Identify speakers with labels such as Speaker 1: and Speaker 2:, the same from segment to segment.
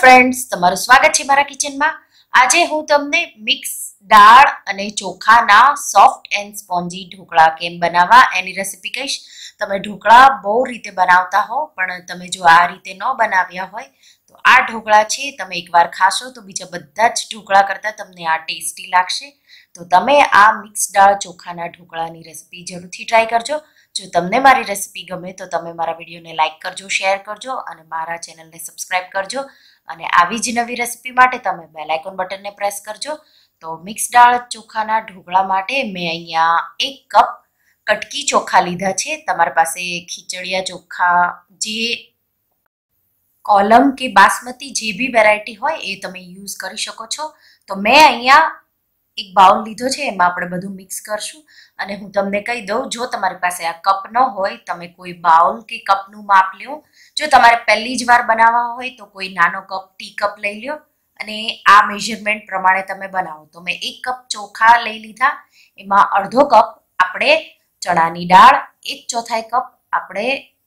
Speaker 1: Friends, તમારું સ્વાગત છે મારા કિચનમાં. આજે હું તમને મિક્સ દાળ અને ચોખાના સોફ્ટ એન્ડ સ્પોન્જી ઢોકળા કેમ બનાવવા એની રેસિપી કહીશ. તમે ઢોકળા બહુ રીતે બનાવતા હો, પણ તમે જો આ રીતે ન બનાવ્યા હોય તો આ ઢોકળા છે તમે એકવાર ખાશો તો બીજા બધા જ ઢોકળા કરતાં તમને આ ટેસ્ટી લાગશે. તો તમે આ મિક્સ દાળ ચોખાના ઢોકળાની રેસિપી જરૂરથી ટ્રાય કરજો. જો તમને મારી રેસિપી ગમે તો તમે મારા વિડીયોને લાઇક કરજો, શેર કરજો અને મારા ચેનલને સબસ્ક્રાઈબ કરજો. અને આવી જ નવી રેસિપી માટે તમે બેલ આઇકોન બટનને પ્રેસ કરજો. તો મિક્સ દાળ ચોખાના ઢોકળા માટે મેં અહીંયા 1 કપ કટકી ચોખા લીધા છે. તમારી પાસે ખીચડિયા ચોખા, જે કોલમ કે બાસમતી જે બી વેરાયટી હોય એ તમે યુઝ કરી શકો છો. તો મેં અહીંયા એક બાઉલ લીધો છે, એમાં આપણે બધું મિક્સ કરશું. અને હું તમને કહી દઉં, જો તમારી પાસે આ કપ ન હોય તમે કોઈ બાઉલ કે કપનું માપ લ્યો. જો તમારે પહેલી જ વાર બનાવવા હોય તો કોઈ નાનો કપ, ટી કપ લઈ લ્યો અને આ મેઝરમેન્ટ પ્રમાણે તમે બનાવો. તો મેં 1 કપ ચોખા લઈ લીધા, એમાં અડધો કપ આપણે ચણાની દાળ, 1/4 કપ આપણે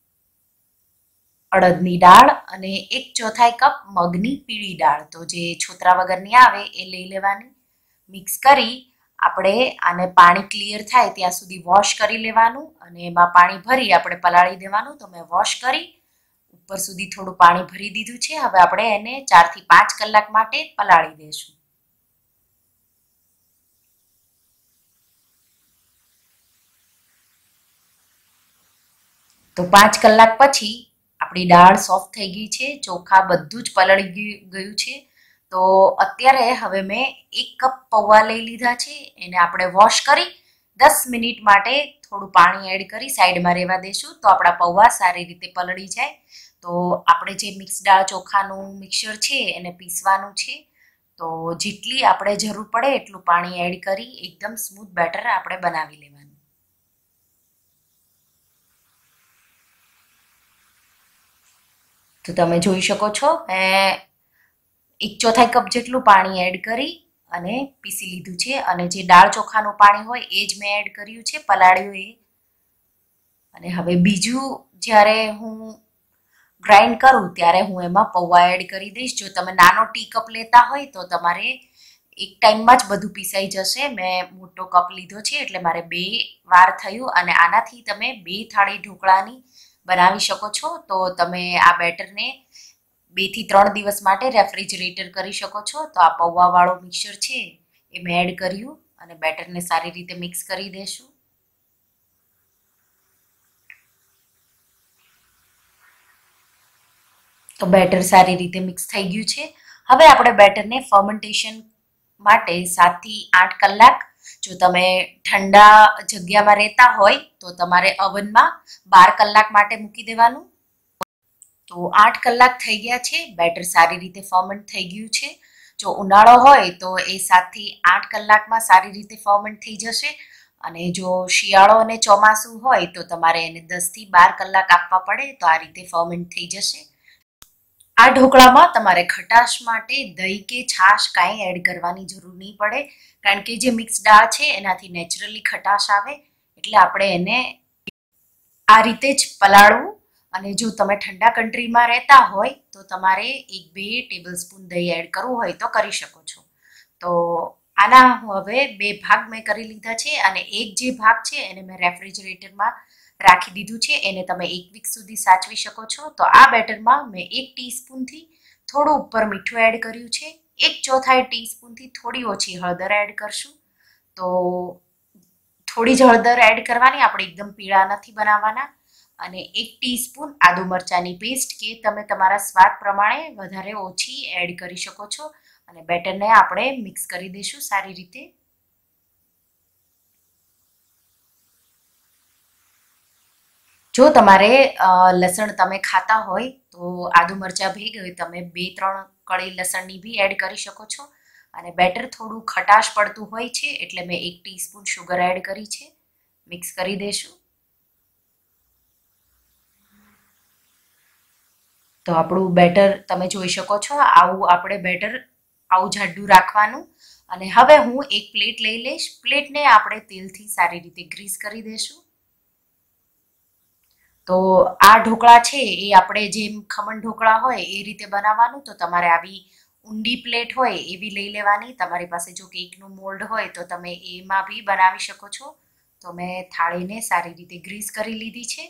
Speaker 1: અડદની દાળ અને 1/4 કપ મગની પીળી દાળ, તો જે છોતરા વગરની આવે એ લઈ લેવાની. મિક્સ કરી આપણે આને પાણી ક્લિયર થાય ત્યાં સુધી વોશ કરી લેવાનું અને એમાં પાણી ભરી આપણે પલાળી દેવાનું. તો મેં વોશ કરી ઉપર સુધી થોડું પાણી ભરી દીધું છે. હવે આપણે એને 4 થી 5 કલાક માટે પલાળી દઈશું. તો 5 કલાક પછી આપણી દાળ સોફ્ટ થઈ ગઈ છે, ચોખા બધું જ પલળી ગયું છે. તો અત્યારે હવે મેં 1 કપ પૌવા લઈ લીધા છે, એને આપણે વોશ કરી 10 મિનિટ માટે થોડું પાણી એડ કરી સાઈડમાં રહેવા દઈશું. તો આપણા પૌવા સારી રીતે પલળી જાય. તો આપણે જે મિક્સ દાળ ચોખાનું મિક્સર છે એને પીસવાનું છે. તો જેટલી આપણે જરૂર પડે એટલું પાણી એડ કરી એકદમ સ્મૂથ બેટર આપણે બનાવી લેવાનું. તો તમે જોઈ શકો છો, મેં 1/4 કપ જેટલું પાણી એડ કરી અને પીસી લીધું છે. અને જે દાળ ચોખાનું પાણી હોય એ જ મેં એડ કર્યું છે, પલાળ્યું એ. અને હવે બીજું જ્યારે હું ગ્રાઇન્ડ કરું ત્યારે હું એમાં પૌવા એડ કરી દઈશ. જો તમે નાનો ટી કપ લેતા હોય તો તમારે એક ટાઈમમાં જ બધું પીસાઈ જશે. મેં મોટો કપ લીધો છે એટલે મારે 2 વાર થયું. અને આનાથી તમે 2 થાળી ઢોકળાની બનાવી શકો છો. તો તમે આ બેટરને 2 થી 3 દિવસ માટે રેફ્રિજરેટર કરી શકો છો. તો આ પૌવાવાળું મિક્સર છે એ મેં એડ કર્યું અને બેટરને સારી રીતે મિક્સ કરી દઈશું. તો બેટર સારી રીતે મિક્સ થઈ ગયું છે. હવે આપણે બેટરને ફર્મેન્ટેશન માટે 7 થી 8 કલાક, જો તમે ઠંડા જગ્યામાં રહેતા હોય તો તમારે ઓવનમાં 12 કલાક માટે મૂકી દેવાનું. તો 8 કલાક થઈ ગયા છે, બેટર સારી રીતે ફર્મેન્ટ થઈ ગયું છે. જો ઉનાળો હોય તો એ 7 થી 8 કલાકમાં સારી રીતે ફર્મેન્ટ થઈ જશે. અને જો શિયાળો અને ચોમાસું હોય તો તમારે એને 10 થી 12 કલાક આપવા પડે. તો આ રીતે ફર્મેન્ટ થઈ જશે. આ ઢોકળામાં તમારે ખટાશ માટે દહીં કે છાશ કાંઈ એડ કરવાની જરૂર નહીં પડે, કારણ કે જે મિક્સ દાળ છે એનાથી નેચરલી ખટાશ આવે. એટલે આપણે એને આ રીતે જ પલાળવું. અને જો તમે ઠંડા કન્ટ્રીમાં રહેતા હોય તો તમારે 1-2 ટેબલ સ્પૂન દહીં એડ કરવું હોય તો કરી શકો છો. તો આના હવે 2 ભાગ મેં કરી લીધા છે અને એક જે ભાગ છે એને મેં રેફ્રિજરેટરમાં રાખી દીધું છે. એને તમે 1 વીક સુધી સાચવી શકો છો. તો આ બેટરમાં મેં 1 ટીસ્પૂનથી થોડું ઉપર મીઠું એડ કર્યું છે. 1/4 ટીસ્પૂનથી થોડી ઓછી હળદર એડ કરશું. તો થોડી જ હળદર એડ કરવાની, આપણે એકદમ પીળા નથી બનાવવાના. અને 1 ટીસ્પૂન આદુ મરચાંની પેસ્ટ, કે તમે તમારા સ્વાદ પ્રમાણે વધારે ઓછી એડ કરી શકો છો. અને બેટરને આપણે મિક્સ કરી દઈશું સારી રીતે. જો તમારે લસણ તમે ખાતા હોય તો આદુ મરચાં ભેગી તમે 2-3 કળી લસણની બી એડ કરી શકો છો. અને બેટર થોડું ખટાશ પડતું હોય છે એટલે મેં 1 ટીસ્પૂન શુગર એડ કરી છે. મિક્સ કરી દઈશું. તો આપણું બેટર તમે જોઈ શકો છો, આવું આપણે બેટર આવું જાડું રાખવાનું. અને હવે હું એક પ્લેટ લઈ લઈશ. પ્લેટને આપણે તેલથી સારી રીતે ગ્રીસ કરી દઈશું. તો આ ઢોકળા છે એ આપણે જેમ ખમણ ઢોકળા હોય એ રીતે બનાવવાનું. તો તમારે આવી ઊંડી પ્લેટ હોય એવી લઈ લેવાની. તમારી પાસે જો કેકનું મોલ્ડ હોય તો તમે એમાં બી બનાવી શકો છો. તો મેં થાળીને સારી રીતે ગ્રીસ કરી લીધી છે.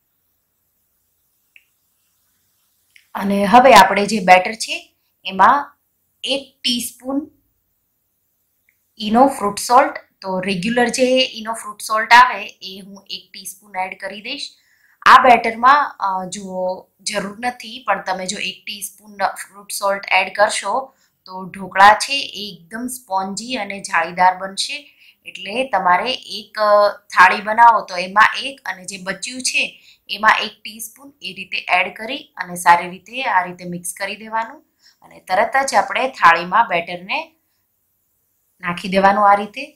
Speaker 1: અને હવે આપણે જે બેટર છે એમાં 1 ટીસ્પૂન ઈનો ફ્રૂટ સોલ્ટ, તો રેગ્યુલર જે ઈનો ફ્રૂટ સોલ્ટ આવે એ હું 1 ટીસ્પૂન એડ કરી દઈશ. આ બેટરમાં જો જરૂર નથી, પણ તમે જો 1 ટીસ્પૂન ફ્રૂટ સોલ્ટ એડ કરશો તો ઢોકળા છે એ એકદમ સ્પોન્જી અને જાળીદાર બનશે. એટલે તમારે એક થાળી બનાવો તો એમાં એક, અને જે બચ્યું છે એમાં 1 ટીસ્પૂન એ રીતે એડ કરી અને સારી રીતે આ રીતે મિક્સ કરી દેવાનું. અને તરત જ આપણે થાળીમાં બેટરને નાખી દેવાનું આ રીતે.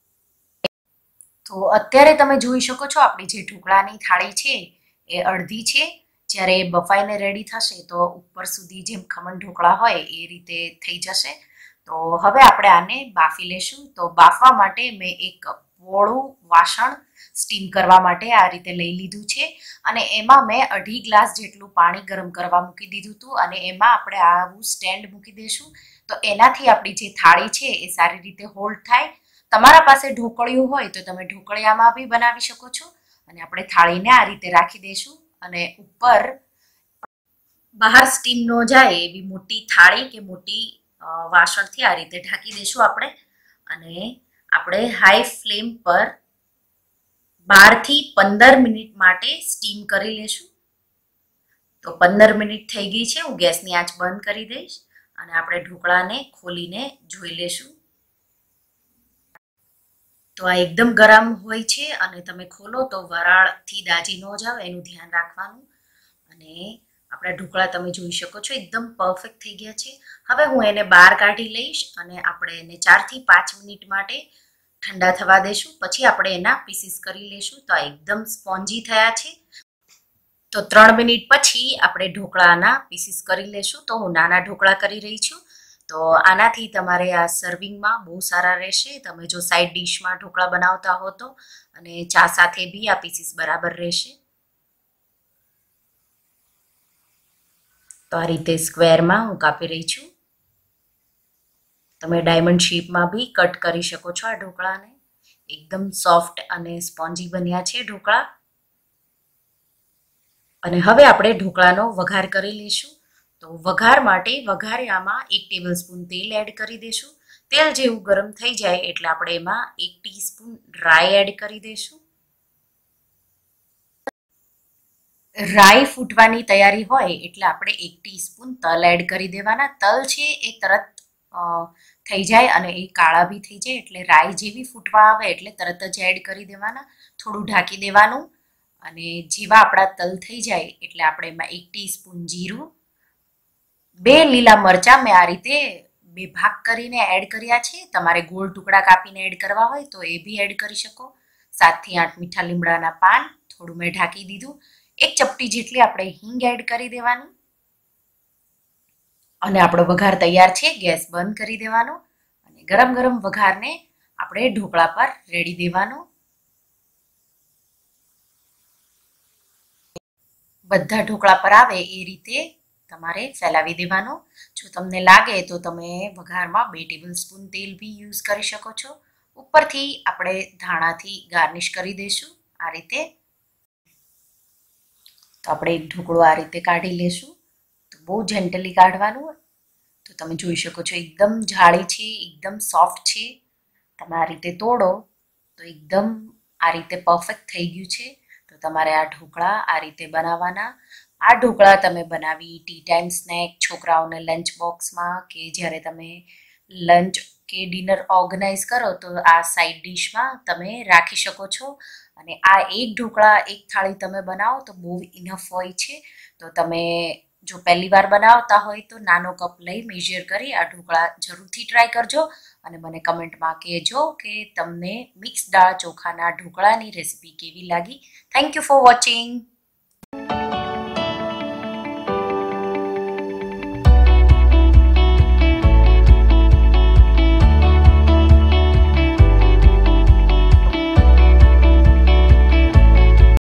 Speaker 1: તો અત્યારે તમે જોઈ શકો છો આપણી જે ઢોકળાની થાળી છે એ અડધી છે. જ્યારે બફાઈને રેડી થશે તો ઉપર સુધી જેમ ખમણ ઢોકળા હોય એ રીતે થઈ જશે. તો હવે આપણે આને બાફી લેશું. તો બાફવા માટે મેં એક પોળું વાસણ સ્ટીમ કરવા માટે આ રીતે લઈ લીધું છે, અને એમાં મેં 2.5 ગ્લાસ જેટલું પાણી ગરમ કરવા મૂકી દીધું હતું. અને એમાં આપણે આવું સ્ટેન્ડ મૂકી દઈશું. તો એનાથી આપણી જે થાળી છે એ સારી રીતે હોલ્ડ થાય. તમારા પાસે ઢોકળિયું હોય તો તમે ઢોકળિયામાં બી બનાવી શકો છો. અને આપણે થાળીને આ રીતે રાખી દઈશું, અને ઉપર બહાર સ્ટીમ ન જાય એવી મોટી થાળી કે મોટી વાસણથી આ રીતે ઢાંકી દઈશું આપણે. અને આપણે હાઈ ફ્લેમ પર 12 થી 15 મિનિટ માટે સ્ટીમ કરી લેશું. તો 15 મિનિટ થઈ ગઈ છે. હું ગેસની આંચ બંધ કરી દઈશ અને આપણે ઢોકળાને ખોલીને જોઈ લેશું. તો આ એકદમ ગરમ હોય છે, અને તમે ખોલો તો વરાળથી દાજી ન જાવ એનું ધ્યાન રાખવાનું. અને આપણા ઢોકળા તમે જોઈ શકો છો એકદમ પરફેક્ટ થઈ ગયા છે. હવે હું એને બહાર કાઢી લઈશ અને આપણે એને 4 થી 5 મિનિટ માટે ઠંડા થવા દઈશું. પછી આપણે એના પીસીસ કરી લઈશું. તો આ એકદમ સ્પોન્જી થયા છે. તો 3 મિનિટ પછી આપણે ઢોકળાના પીસીસ કરી લઈશું. તો હું નાના ઢોકળા કરી રહી છું. તો આનાથી તમારે આ સર્વિંગમાં બહુ સારા રહેશે. તમે જો સાઈડ ડિશમાં ઢોકળા બનાવતા હો તો, અને ચા સાથે બી આ પીસીસ બરાબર રહેશે. તો આ રીતે સ્ક્વેરમાં હું કાપી રહી છું. તમે ડાયમંડ શેપમાં બી કટ કરી શકો છો આ ઢોકળાને. એકદમ સોફ્ટ અને સ્પોન્જી બન્યા છે ઢોકળા. અને હવે આપણે ઢોકળાનો વઘાર કરી લઈશું. તો વઘાર માટે વઘાર્યામાં 1 ટેબલસ્પૂન તેલ એડ કરી દઈશું. તેલ જેવું ગરમ થઈ જાય એટલે આપણે એમાં 1 ટીસ્પૂન રાઈ એડ કરી દઈશું. રાઈ ફૂટવાની તૈયારી હોય એટલે આપણે 1 ટીસ્પૂન તલ એડ કરી દેવાના. તલ છે એ તરત થઈ જાય અને એ કાળા બી થઈ જાય, એટલે રાઈ જેવી ફૂટવા આવે એટલે તરત જ એડ કરી દેવાના. થોડું ઢાંકી દેવાનું, અને જેવા આપણા તલ થઈ જાય એટલે આપણે એમાં 1 ટીસ્પૂન જીરું, 2 લીલા મરચાં મેં આ રીતે 2 ભાગ કરીને એડ કર્યા છે. તમારે ગોળ ટુકડા કાપીને એડ કરવા હોય તો એ બી એડ કરી શકો. 7 થી 8 મીઠા લીમડાના પાન, થોડું મેં ઢાંકી દીધું. 1 ચપટી જેટલી આપણે હિંગ એડ કરી દેવાની. અને આપણો વઘાર તૈયાર છે. ગેસ બંધ કરી દેવાનો, અને ગરમ ગરમ વઘારને આપણે ઢોકળા પર રેડી દેવાનો. બધા ઢોકળા પર આવે એ રીતે તમારે ફેલાવી દેવાનો. જો તમને લાગે તો તમે વઘારમાં 2 ટેબલસ્પૂન તેલ બી યુઝ કરી શકો છો. ઉપરથી આપણે ધાણાથી ગાર્નિશ કરી દઈશું આ રીતે. તો આપણે એક ઢોકળો આ રીતે કાઢી લેશું. તો બહુ જેન્ટલી કાઢવાનું. તો તમે જોઈ શકો છો એકદમ જાળી છે, એકદમ સોફ્ટ છે. તમે આ રીતે તોડો તો એકદમ આ રીતે પરફેક્ટ થઈ ગયું છે. તો તમારે આ ઢોકળા આ રીતે બનાવવાના. આ ઢોકળા તમે બનાવી ટી ટાઈમ સ્નેક, છોકરાઓને લંચ બોક્સમાં, કે જ્યારે તમે લંચ કે ડિનર ઓર્ગેનાઇઝ કરો તો આ સાઈડ ડિશમાં તમે રાખી શકો છો. અને આ એક ઢોકળા એક થાળી તમે બનાવો તો બહુ ઇનફ હોય છે. તો તમે જો પહેલી વાર બનાવતા હોય તો નાનો કપ લઈ મેઝર કરી આ ઢોકળા જરૂરથી ટ્રાય કરજો. અને મને કમેન્ટમાં કહેજો કે તમને મિક્સ દાળ ચોખાના ઢોકળાની રેસીપી કેવી લાગી. Thank you for watching.